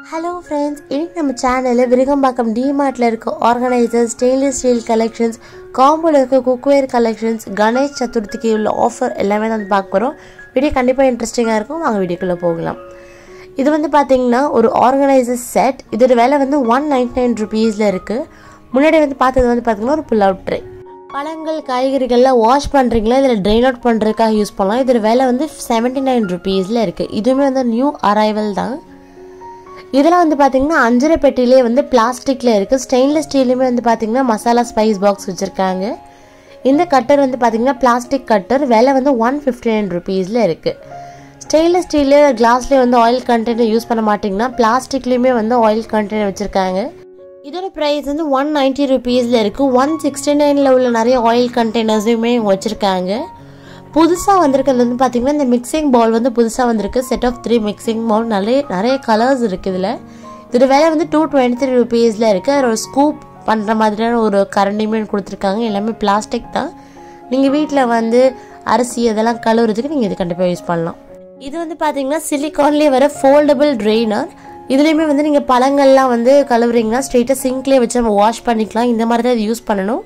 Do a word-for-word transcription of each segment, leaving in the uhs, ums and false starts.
Hello friends, in our channel, virugambakkam Dmart Organisers, Stainless Steel Collections, Combo Cookware Collections, Ganesh Chaturthiki offer எல்லாமே வந்து பார்க்க போறோம். Video கண்டிப்பா இன்ட்ரஸ்டிங்கா இருக்கும். வாங்க வீடியோக்குள்ள போகலாம். இது வந்து பாத்தீங்கன்னா ஒரு ஆர்கனைசர் செட். இதோட விலை வந்து one ninety-nine rupees ல இருக்கு. முன்னாடி வந்து பார்த்தது வந்து பாத்தீங்கன்னா ஒரு pull out tray. பழங்கள் காய்கறிகள்லாம் வாஷ் பண்றீங்களா இல்ல ட்ரைன் அவுட் பண்றதுக்காக யூஸ் பண்ணலாம். இதோட விலை வந்து seventy-nine rupees ல இருக்கு. இதுமே வந்து நியூ அரைவல் தான். இதெல்லாம் வந்து பாத்தீங்கன்னா அஞ்சரை பெட்டிலே வந்து பிளாஸ்டிக்ல இருக்கு. ஸ்டெயின்லெஸ் ஸ்டீலுமே வந்து பாத்தீங்கன்னா மசாலா ஸ்பைஸ் பாக்ஸ் வச்சிருக்காங்க. இந்த கட்டர் வந்து பாத்தீங்கன்னா பிளாஸ்டிக் கட்டர். விலை வந்து one fifty-nine rupees ல இருக்கு. ஸ்டெயின்லெஸ் ஸ்டீல்ல கிளாஸ்ல வந்து ஆயில் கண்டெய்னர் யூஸ் பண்ண மாட்டீங்கன்னா பிளாஸ்டிக்லயுமே வந்து ஆயில் கண்டெய்னர் வச்சிருக்காங்க. இதோட பிரைஸ் வந்து one ninety rupees ல இருக்கு. one sixty-nine ல உள்ள நிறைய ஆயில் கண்டெய்னர்ஸுமே வச்சிருக்காங்க. புதுசா வந்திருக்கிறது வந்து பாத்தீங்கன்னா இந்த மிக்சிங் பவுல் வந்து புதுசா வந்திருக்கு. Set of three mixing bowl. நிறைய நிறைய கலர்ஸ் இருக்கு இதுல. இதோட விலை வந்து two twenty-three rupees ல இருக்கு. ஒரு ஸ்கூப் பண்ற மாதிரியான ஒரு கரண்டிமே கொடுத்துருக்காங்க. எல்லாமே பிளாஸ்டிக் தான். நீங்க வீட்டுல வந்து அரிசி அதெல்லாம் கழுவுறதுக்கு நீங்க இது கண்டிப்பா யூஸ் பண்ணலாம். இது வந்து பாத்தீங்கன்னா சிலிகான்லயே வர ஃபோல்டபிள் ட்ரெயினர். இதுலயுமே வந்து நீங்க பழங்கள்லாம் வந்து கழுவுறீங்கன்னா ஸ்ட்ரெயிட்டா சிங்க்லயே வச்சு நம்ம வாஷ் பண்ணிக்கலாம். இந்த மாதிரி தான் யூஸ் பண்ணணும்.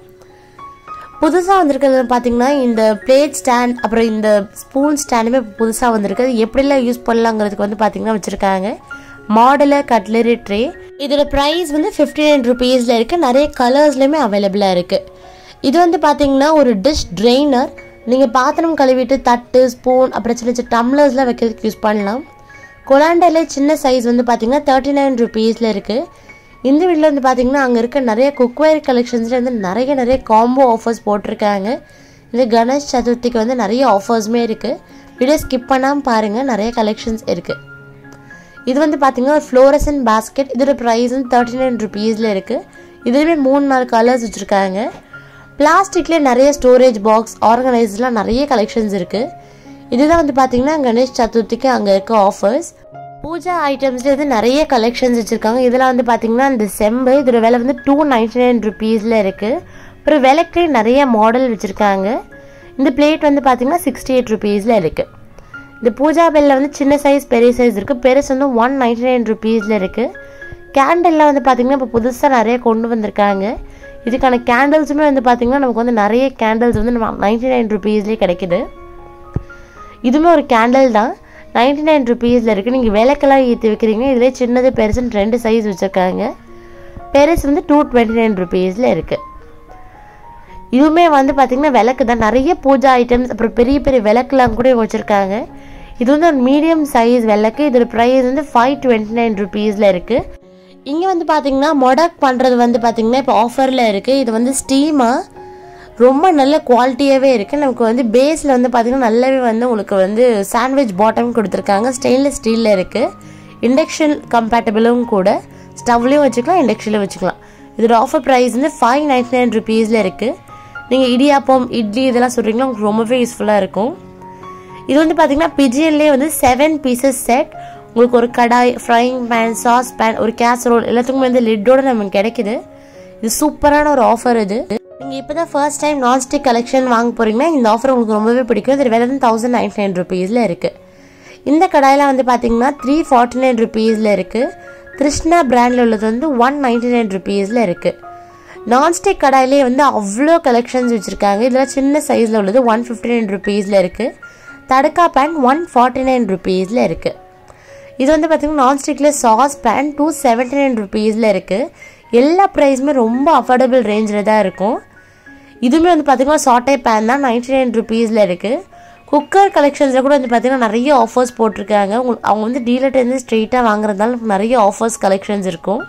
புதுசா வந்திருக்கிறது பாத்தீங்கன்னா இந்த பிளேட் ஸ்டாண்ட் அப்புறம் இந்த ஸ்பூன் ஸ்டாண்டுமே புதுசா வந்திருக்கு. எப்படிலாம் யூஸ் பண்ணலாங்கிறதுக்கு வந்து பாத்தீங்கன்னா வச்சிருக்காங்க. Modular cutlery tray. இதோட பிரைஸ் வந்து fifty-nine rupees ல இருக்கு. நிறைய கலர்ஸ்லயுமே அவைலபிளா இருக்கு. இது வந்து பாத்தீங்கன்னா ஒரு டிஷ் ட்ரெயினர். நீங்க பாத்திரம் கழுவிட்டு தட்டு ஸ்பூன் அப்புறம் சின்ன சின்ன டம்ளர்ஸ்லாம் வைக்கிறதுக்கு யூஸ் பண்ணலாம். கொலாண்டர்ல சின்ன சைஸ் வந்து பாத்தீங்கன்னா thirty-nine rupees ல இருக்கு. இந்த வீடியோல வந்து பாத்தீங்கன்னா அங்க இருக்க நிறைய குக்வேர் கலெக்ஷன்ஸ்ல வந்து நிறைய நிறைய காம்போ ஆஃபர்ஸ் போட்டிருக்காங்க. இந்த கணேஷ் சதுர்த்திக்கு வந்து நிறைய ஆஃபர்ஸ்மே இருக்கு. வீடியோ ஸ்கிப் பண்ணாம பாருங்க. நிறைய கலெக்ஷன்ஸ் இருக்கு. இது வந்து பாத்தீங்கன்னா ஒரு ஃப்ளோரசன்ட் பாஸ்கெட். இதோட பிரைஸ் வந்து thirty-nine rupees ல இருக்கு. இதுலயே மூணு நாலு கலர்ஸ் வச்சிருக்காங்க. பிளாஸ்டிக்ல நிறைய ஸ்டோரேஜ் பாக்ஸ் ஆர்கனைசர்ஸ்லாம் நிறைய கலெக்ஷன்ஸ் இருக்கு. இதுதான் வந்து பாத்தீங்கன்னா கணேஷ் சதுர்த்திக்கு அங்க இருக்க ஆஃபர்ஸ். பூஜா ஐட்டம்ஸ்ல வந்து நிறைய கலெக்ஷன்ஸ் வச்சிருக்காங்க. இதெல்லாம் வந்து பாத்தீங்கன்னா இந்த செம்பு. இதோட விலை வந்து two ninety-nine rupees ல இருக்கு. அப்புறம் விளக்குல நிறைய மாடல் வச்சிருக்காங்க. இந்த பிளேட் வந்து பாத்தீங்கன்னா sixty-eight rupees ல இருக்கு. இந்த பூஜா பெல்ல வந்து சின்ன சைஸ் பெரிய சைஸ் இருக்கு. பெருசு வந்து one ninety-nine rupees ல இருக்கு. கேண்டில்லாம் வந்து பாத்தீங்கன்னா இப்போ புதுசா நிறைய கொண்டு வந்திருக்காங்க. இதுக்கான கேண்டில்ஸுமே வந்து பாத்தீங்கன்னா நமக்கு வந்து நிறைய கேண்டில்ஸ் வந்து ninety-nine rupees ல கிடைக்குது. இதுமே ஒரு கேண்டில் தான். ninety-nine rupees ல இருக்கு. நீங்க விளக்கெல்லாம் ஏற்றி வைக்கிறீங்க. இதுல சின்னது பெருசுன்னு ரெண்டு சைஸ் வச்சிருக்காங்க. பெருசு வந்து two twenty-nine rupees ல இருக்கு. இதுவுமே வந்து பாத்தீங்கன்னா விளக்கு தான். நிறைய பூஜா ஐட்டம்ஸ் அப்புறம் பெரிய பெரிய விளக்குலாம் கூட வச்சிருக்காங்க. இது வந்து ஒரு மீடியம் சைஸ் விளக்கு. இதோட பிரைஸ் வந்து five twenty-nine rupees ல இருக்கு. இங்க வந்து பாத்தீங்கன்னா மொடக் பண்றது வந்து பாத்தீங்கன்னா இப்போ ஆஃபர்ல இருக்கு. இது வந்து ஸ்டீமா ரொம்ப நல்ல குவாலிட்டியாவே இருக்கு. நமக்கு வந்து பேஸ்ல வந்து பாத்தீங்கன்னா நல்லாவே வந்து உங்களுக்கு வந்து சாண்ட்விச் பாட்டம் கொடுத்துருக்காங்க. ஸ்டெயின்லெஸ் ஸ்டீல்ல இருக்கு. இண்டக்ஷன் கம்பேட்டபிளும் கூட. ஸ்டவ்லயும் வச்சுக்கலாம் இண்டக்ஷன்லயும் வச்சுக்கலாம். இதோட ஆஃபர் பிரைஸ் வந்து five ninety-nine rupees ல இருக்கு. நீங்க இடியாப்பம் இட்லி இதெல்லாம் சொல்றீங்களா உங்களுக்கு ரொம்பவே யூஸ்ஃபுல்லா இருக்கும். இது வந்து பாத்தீங்கன்னா பிஜிஎன்லயே வந்து செவன் பீசஸ் செட். உங்களுக்கு ஒரு kadai frying pan sauce pan ஒரு கேசரோல் எல்லாத்துக்குமே வந்து லிட்டோட நமக்கு கிடைக்குது. இது சூப்பரான ஒரு ஆஃபர். இது நீங்க இப்பதான் ஃபர்ஸ்ட் டைம் நான்ஸ்டிக் கலெக்ஷன் வாங்க போறீங்கன்னா இந்த ஆஃபர் உங்களுக்கு ரொம்பவே பிடிக்கும். இது விலை வந்து thousand ninety-nine rupees ல இருக்கு. இந்த கடாயில வந்து பாத்தீங்கன்னா three forty-nine rupees ல இருக்கு. கிருஷ்ணா பிராண்ட்ல உள்ளது வந்து one ninety-nine rupees ல இருக்கு. நான்ஸ்டிக் கடாயிலே வந்து அவ்வளோ கலெக்ஷன்ஸ் வச்சிருக்காங்க. இதுல சின்ன சைஸ்ல உள்ளது one fifty-nine rupees ல இருக்கு. தடக்கா பேன் one forty-nine rupees ல இருக்கு. இது வந்து பாத்தீங்கன்னா நான்ஸ்டிக்ல sauce pan two seventy-nine rupees ல இருக்கு. எல்லா பிரைஸுமே ரொம்ப அஃபோர்டபிள் ரேஞ்சில் தான் இருக்கும். இதுவுமே வந்து பார்த்தீங்கன்னா சாட்டே பேன் தான் ninety-nine rupees ல இருக்கு. குக்கர் கலெக்ஷன்ஸில் கூட வந்து பார்த்தீங்கன்னா நிறைய ஆஃபர்ஸ் போட்டிருக்காங்க. உங்களுக்கு அவங்க வந்து டீலர்ட்டேருந்து ஸ்ட்ரெயிட்டாக வாங்குறதுனால நிறைய ஆஃபர்ஸ் கலெக்ஷன்ஸ் இருக்கும்.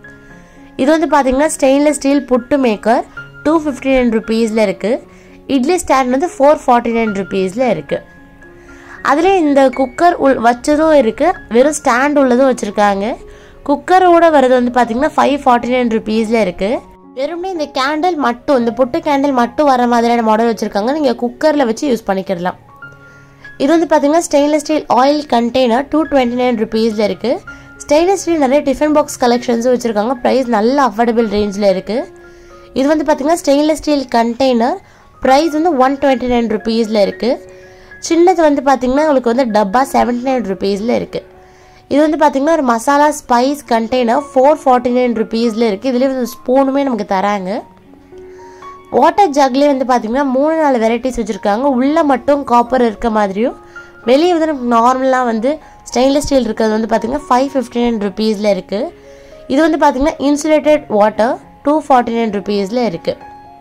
இது வந்து பார்த்தீங்கன்னா stainless steel puttu maker two fifty-nine rupees ல இருக்கு. இட்லி ஸ்டாண்ட் வந்து four forty-nine rupees ல இருக்கு. அதுலேயே இந்த குக்கர் உள் வச்சதும் இருக்கு. வெறும் ஸ்டாண்ட் உள்ளதும் வச்சிருக்காங்க. குக்கரோட வரது வந்து பாத்தீங்கன்னா five forty-nine rupees ல இருக்கு. வெறும்னே இந்த கேண்டில் மட்டும் இந்த புட்டு கேண்டில் மட்டும் வர மாதிரியான மாடல் வச்சிருக்காங்க. நீங்க குக்கர்ல வச்சு யூஸ் பண்ணிக்கலாம். இது வந்து பாத்தீங்கன்னா stainless steel oil container two twenty-nine rupees ல இருக்கு. ஸ்டெயின்லெஸ் ஸ்டீல் நிறைய டிஃபன் பாக்ஸ் கலெக்ஷன்ஸும் வச்சிருக்காங்க. பிரைஸ் நல்ல அஃபோர்டபிள் ரேஞ்சில் இருக்கு. இது வந்து பாத்தீங்கன்னா ஸ்டெயின்லெஸ் ஸ்டீல் கண்டெய்னர். பிரைஸ் வந்து one twenty-nine rupees ல இருக்கு. சின்னது வந்து பாத்தீங்கன்னா உங்களுக்கு வந்து டப்பா seventy-nine rupees ல இருக்கு. இது வந்து பார்த்தீங்கன்னா ஒரு masala spice container four forty nine ருபீஸில் இருக்குது. இதுலேயே வந்து ஸ்பூனுமே நமக்கு தராங்க. வாட்டர் ஜக்லேயே வந்து பார்த்தீங்கன்னா மூணு நாலு வெரைட்டிஸ் வச்சுருக்காங்க. உள்ளே மட்டும் காப்பர் இருக்க மாதிரியும் வெளியே வந்து நமக்கு நார்மலாக வந்து ஸ்டெயின்லெஸ் ஸ்டீல் இருக்கிறது வந்து பார்த்தீங்கன்னா ஃபைவ் ஃபிஃப்டி நைன் ருபீஸில் இருக்குது. இது வந்து பார்த்தீங்கன்னா insulated water two forty nine ருபீஸில் இருக்குது.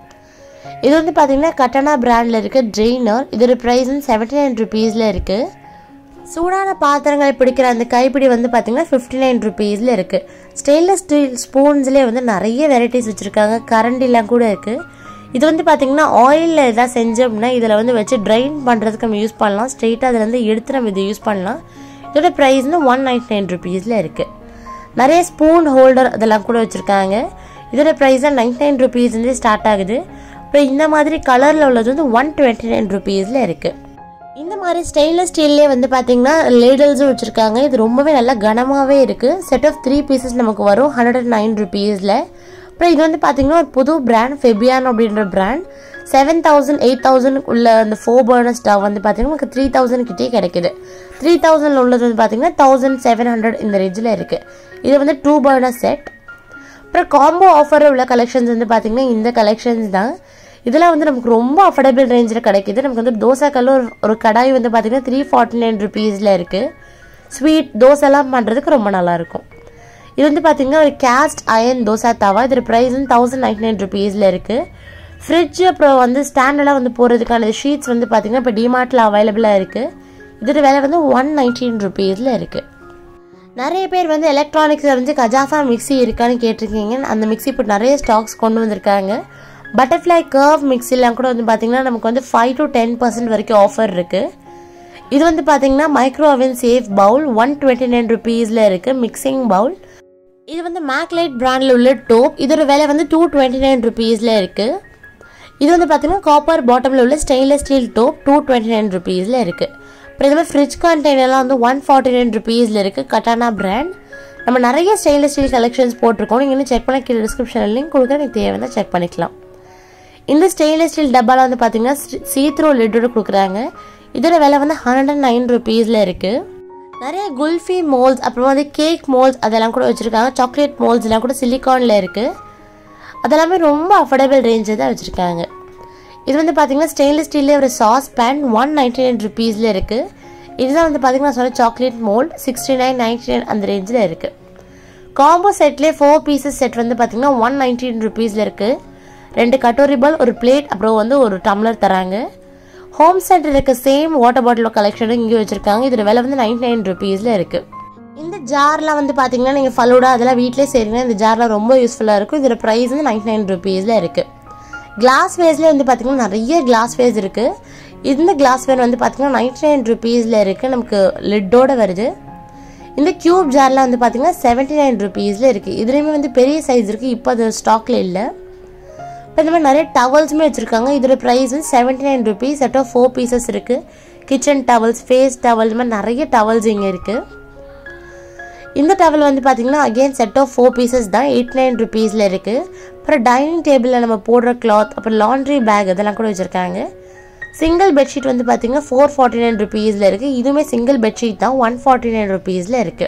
இது வந்து பார்த்தீங்கன்னா கட்டனா பிராண்டில் இருக்குது ட்ரெயினர். இதோட ப்ரைஸ் வந்து செவன்ட்டி நைன் ருபீஸில் இருக்குது. சூடான பாத்திரங்களை பிடிக்கிற அந்த கைப்பிடி வந்து பார்த்தீங்கன்னா ஃபிஃப்டி நைன் ருபீஸில் இருக்குது. ஸ்டெயின்லெஸ் ஸ்டீல் ஸ்பூன்ஸ்லேயே வந்து நிறைய வெரைட்டிஸ் வச்சுருக்காங்க. கரண்டிலாம் கூட இருக்குது. இது வந்து பார்த்தீங்கன்னா ஆயிலில் எதாவது செஞ்சோம்னா இதில் வந்து வச்சு ட்ரைன் பண்ணுறதுக்கு நம்ம யூஸ் பண்ணலாம். ஸ்ட்ரெயிட்டாக அதிலேருந்து எடுத்து நம்ம இதை யூஸ் பண்ணலாம். இதோட ப்ரைஸ் வந்து ஒன் நைன்ட்டி நைன் ருபீஸில் இருக்குது. நிறைய ஸ்பூன் ஹோல்டர் அதெல்லாம் கூட வச்சுருக்காங்க. இதோட ப்ரைஸ் தான் நைன்ட்டி நைன் ருபீஸ்லேருந்து ஸ்டார்ட் ஆகுது. அப்புறம் இந்த மாதிரி கலரில் உள்ளது வந்து ஒன் டுவெண்ட்டி நைன் ருபீஸில் இருக்குது. இந்த மாதிரி ஸ்டெயின்லெஸ் ஸ்டீல்லே வந்து பார்த்தீங்கன்னா லேடல்ஸும் வச்சுருக்காங்க. இது ரொம்பவே நல்லா கனமாகவே இருக்குது. செட் ஆஃப் த்ரீ பீசஸ் நமக்கு வரும் ஹண்ட்ரட் அண்ட் நைன் ருபீஸில். அப்புறம் இது வந்து பார்த்தீங்கன்னா ஒரு புது பிராண்ட் ஃபெபியான் அப்படின்ற brand. Seven thousand eight thousand உள்ள அந்த ஃபோர் பர்னர் ஸ்டவ் வந்து பார்த்தீங்கன்னா நமக்கு த்ரீ தௌசண்ட் கிட்டே கிடைக்குது. த்ரீ தௌசண்ட் உள்ளது வந்து பார்த்தீங்கன்னா தௌசண்ட் செவன் ஹண்ட்ரட் இந்த ரேஞ்சில் இருக்குது. இது வந்து டூ பர்னர் செட். அப்புறம் காம்போ ஆஃபரில் உள்ள கலெக்ஷன்ஸ் வந்து பார்த்தீங்கன்னா இந்த கலெக்ஷன்ஸ் தான். இதெல்லாம் வந்து நமக்கு ரொம்ப அஃபோர்டபுள் ரேஞ்சில் கிடைக்கிது. நமக்கு வந்து தோசைக்கல்ல ஒரு ஒரு கடாய் வந்து பார்த்தீங்கன்னா த்ரீ ஃபார்ட்டி நைன் ருபீஸில் இருக்குது. ஸ்வீட் தோசைலாம் பண்ணுறதுக்கு ரொம்ப நல்லாயிருக்கும். இது வந்து பார்த்தீங்கன்னா ஒரு கேஸ்ட் அயன் தோசை தவா. இதோட ப்ரைஸ் வந்து தௌசண்ட் நைன்ட்டி நைன் ருபீஸில் இருக்குது. ஃப்ரிட்ஜ் அப்புறம் வந்து ஸ்டாண்டெல்லாம் வந்து போகிறதுக்கான ஷீட்ஸ் வந்து பார்த்தீங்கன்னா இப்போ டிமார்ட்டில் அவைலபிளாக இருக்குது. இதோட விலை வந்து ஒன் நைன்டீன் ருபீஸில் இருக்குது. நிறைய பேர் வந்து எலக்ட்ரானிக்ஸில் வந்து கஜாஃபா மிக்சி இருக்கான்னு கேட்டிருக்கீங்க. அந்த மிக்சி இப்போ நிறைய ஸ்டாக்ஸ் கொண்டு வந்திருக்காங்க. பட்டர்ஃப்ளை கர்வ் மிக்சிலாம் கூட வந்து பார்த்தீங்கன்னா நமக்கு வந்து ஃபைவ் டு டென் பர்சன்ட் வரைக்கும் ஆஃபர் இருக்குது. இது வந்து பார்த்தீங்கன்னா micro oven safe bowl one twenty nine ருபீஸில் இருக்குது. Mixing bowl. இது வந்து மேக்லைட் பிராண்டில் உள்ள டோப். இதோட விலை வந்து டூ டுவெண்ட்டி நைன் ருபீஸில் இருக்குது. இது வந்து பார்த்தீங்கன்னா காப்பர் பாட்டமில் உள்ள ஸ்டெயின்லெஸ் ஸ்டீல் டோப் டூ டுவெண்ட்டி நைன் ருபீஸில் இருக்குது. அப்புறம் இது மாதிரி ஃப்ரிட்ஜ் கண்டெய்னர்லாம் வந்து ஒன் ஃபார்ட்டி நைன் ருபீஸில் இருக்குது. Katana brand. நம்ம நிறைய ஸ்டெயின்லெஸ் ஸ்டீல் கலெக்ஷன்ஸ் போட்டிருக்கோம். நீங்கள் இன்னும் செக் பண்ண கீழே டிஸ்கிரிப்ஷனில் லிங்க் கொடுக்க எனக்கு தேவைன்னா செக் பண்ணிக்கலாம். இந்த ஸ்டெயின்லெஸ் ஸ்டீல் டப்பாவில் வந்து பார்த்தீங்கன்னா சீத்ரோ லிட்டோட கொடுக்குறாங்க. இதோட விலை வந்து ஹண்ட்ரட் அண்ட் நைன் ருபீஸில் இருக்குது. நிறைய குல்ஃபி மோல்ஸ் அப்புறம் வந்து கேக் மோல்ஸ் அதெல்லாம் கூட வச்சுருக்காங்க. சாக்லேட் மோல்ஸ்லாம் கூட சிலிக்கானில் இருக்குது. அதெல்லாமே ரொம்ப அஃபோர்டபுள் ரேஞ்சில் தான் வச்சுருக்காங்க. இது வந்து பார்த்தீங்கன்னா ஸ்டெயின்லெஸ் ஸ்டீல்லே ஒரு sauce pan one ninety nine ருபீஸில் இருக்குது. இதுதான் வந்து பார்த்தீங்கன்னா சொன்ன chocolate mould sixty nine ninety nine அந்த ரேஞ்சில் இருக்குது. காம்போ செட்லேயே ஃபோர் பீசஸ் செட் வந்து பார்த்தீங்கன்னா ஒன் நைன்டீன் ருபீஸில் இருக்குது. ரெண்டு கட்டோரி பால் ஒரு பிளேட் அப்புறம் வந்து ஒரு டம்ளர் தராங்க. ஹோம் சென்டர் இருக்க சேம் வாட்டர் பாட்டில் கலெக்ஷனும் இங்கே வச்சுருக்காங்க. இதோட விலை வந்து நைன்ட்டி நைன் ருபீஸில் இருக்குது. இந்த ஜார்லாம் வந்து பார்த்தீங்கன்னா நீங்கள் ஃபலூடா அதெல்லாம் வீட்டிலே செய்கிறீங்கன்னா இந்த ஜார்லாம் ரொம்ப யூஸ்ஃபுல்லாக இருக்கும். இதோட ப்ரைஸ் வந்து நைன்ட்டி நைன் ருபீஸில் இருக்குது. கிளாஸ் வேஸ்லேயே வந்து பார்த்தீங்கன்னா நிறைய கிளாஸ் வேஸ் இருக்குது. இந்த கிளாஸ் வேர் வந்து பார்த்தீங்கன்னா நைன்ட்டி நைன் ருபீஸில் இருக்குது. நமக்கு லிட்டோடு வருது. இந்த க்யூப் ஜார்லாம் வந்து பார்த்தீங்கன்னா செவன்ட்டி நைன் ருபீஸில் இருக்குது. இதுலேயுமே வந்து பெரிய சைஸ் இருக்குது. இப்போ அது ஸ்டாக்கில் இல்லை. இப்போ இந்த மாதிரி நிறைய டவல்ஸுமே வச்சுருக்காங்க. இதோட ப்ரைஸ் வந்து seventy nine rupees. Set of four pieces இருக்குது. கிச்சன் டவல்ஸ் ஃபேஸ் டவல் இந்த மாதிரி நிறைய டவல்ஸ் இங்கே இருக்குது. இந்த டவல் வந்து பார்த்தீங்கன்னா again set of four pieces தான் எயிட்டி நைன் ருபீஸில் இருக்குது. அப்புறம் டைனிங் டேபிளில் நம்ம போடுற கிளாத் அப்புறம் லாண்ட்ரி பேக் இதெல்லாம் கூட வச்சுருக்காங்க. சிங்கிள் பெட்ஷீட் வந்து பார்த்தீங்கன்னா ஃபோர் ஃபார்ட்டி நைன் ருபீஸில் இருக்குது. இதுவுமே சிங்கிள் பெட்ஷீட் தான் ஒன் ஃபார்ட்டி நைன் ருபீஸில் இருக்குது.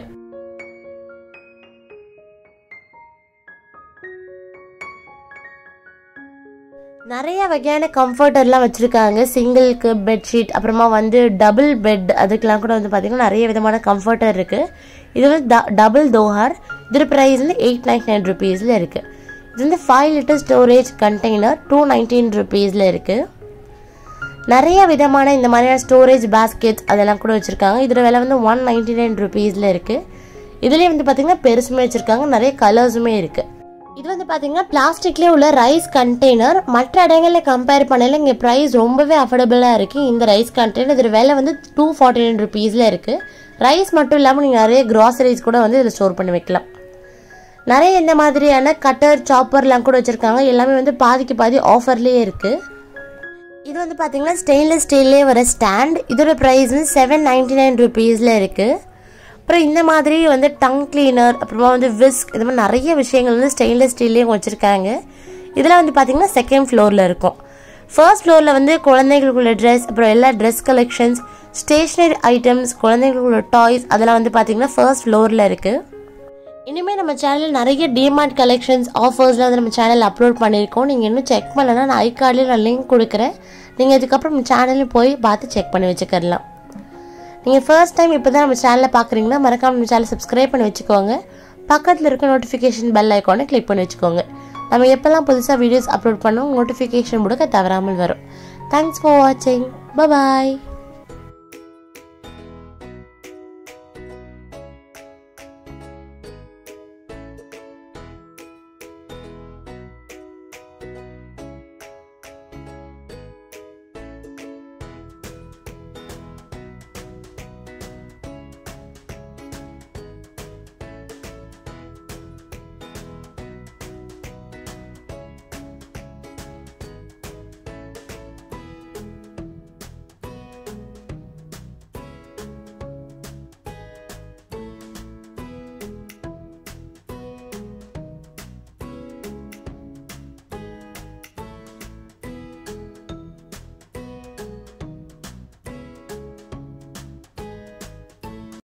நிறைய வகையான கம்ஃபர்டர்லாம் வச்சுருக்காங்க. சிங்கிள்க்கு பெட்ஷீட் அப்புறமா வந்து டபுள் பெட் அதுக்கெலாம் கூட வந்து பார்த்திங்கன்னா நிறைய விதமான கம்ஃபர்டர் இருக்குது. இது வந்து ட டபுள் தோஹார். இதோட ப்ரைஸ் வந்து எயிட் நைன்ட்டி நைன் ருபீஸில் இருக்குது. இது வந்து five litre storage container two nineteen ருபீஸில் இருக்குது. நிறைய விதமான இந்த மாதிரியான ஸ்டோரேஜ் பேஸ்கெட்ஸ் அதெல்லாம் கூட வச்சுருக்காங்க. இதோட விலை வந்து ஒன் நைன்ட்டி நைன் ருபீஸில் இருக்குது. இதுலேயே வந்து பார்த்திங்கன்னா பெருசுமே வச்சுருக்காங்க. நிறைய கலர்ஸுமே இருக்குது. இது வந்து பார்த்தீங்கன்னா பிளாஸ்டிக்லேயே உள்ள ரைஸ் கண்டெய்னர். மற்ற இடங்களில் கம்பேர் பண்ணல இங்கே ப்ரைஸ் ரொம்பவே அஃபோர்டபுளாக இருக்குது. இந்த ரைஸ் கண்டெய்னர் இதோட விலை வந்து டூ ஃபார்ட்டி நைன் ருபீஸில் இருக்குது. ரைஸ் மட்டும் இல்லாமல் நீங்கள் நிறைய க்ராசரிஸ் கூட வந்து இதில் ஸ்டோர் பண்ணி வைக்கலாம். நிறைய இந்த மாதிரியான கட்டர் சாப்பர்லாம் கூட வச்சுருக்காங்க. எல்லாமே வந்து பாதிக்கு பாதி ஆஃபர்லேயே இருக்குது. இது வந்து பார்த்தீங்கன்னா ஸ்டெயின்லெஸ் ஸ்டீல்லே வர ஸ்டாண்ட். இதோட ப்ரைஸ் வந்து செவன் நைன்ட்டி நைன் ருபீஸில் இருக்குது. அப்புறம் இந்த மாதிரி வந்து டங் கிளீனர் அப்புறமா வந்து விஸ்க் இது மாதிரி நிறைய விஷயங்கள் வந்து ஸ்டெயின்லெஸ் ஸ்டீல்லேயும் வச்சுருக்காங்க. இதெல்லாம் வந்து பார்த்திங்கன்னா செகண்ட் ஃப்ளோரில் இருக்கும். ஃபர்ஸ்ட் ஃப்ளோரில் வந்து குழந்தைகளுக்குள்ள ட்ரெஸ், அப்புறம் எல்லா ட்ரெஸ் கலெக்ஷன்ஸ், ஸ்டேஷ்னரி ஐட்டம்ஸ், குழந்தைகளுக்குள்ள டாய்ஸ் அதெல்லாம் வந்து பார்த்தீங்கன்னா ஃபர்ஸ்ட் ஃப்ளோரில் இருக்குது. இனிமேல் நம்ம சேனலில் நிறைய டிமார்ட் கலெக்ஷன்ஸ் ஆஃபர்ஸ்லாம் வந்து நம்ம சேனலில் அப்லோட் பண்ணியிருக்கோம். நீங்கள் இன்னும் செக் பண்ணலன்னா நான் ஐ கார்ட்லேயும் நான் லிங்க் கொடுக்குறேன். நீங்கள் இதுக்கப்புறம் நம்ம சேனலில் போய் பார்த்து செக் பண்ணி வச்சுக்கலாம். நீங்கள் ஃபர்ஸ்ட் டைம் இப்போ தான் நம்ம சேனலில் பார்க்குறீங்கன்னா மறக்காம நம்ம சேனலை சப்ஸ்கிரைப் பண்ணி வச்சுக்கோங்க. பக்கத்தில் இருக்க நோட்டிஃபிகேஷன் பெல் ஐக்கானை கிளிக் பண்ணி வச்சுக்கோங்க. நம்ம எப்போல்லாம் புதுசாக வீடியோஸ் அப்லோட் பண்ணோம் நோட்டிஃபிகேஷன் முடுக்க தவறாமல் வரும். தேங்க்ஸ் ஃபார் வாட்சிங். பாய்.